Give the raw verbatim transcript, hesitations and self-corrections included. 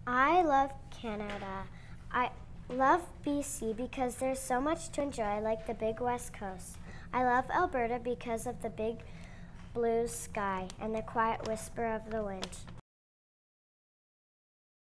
I love Canada. I love B C because there's so much to enjoy, like the big West Coast. I love Alberta because of the big blue sky and the quiet whisper of the wind.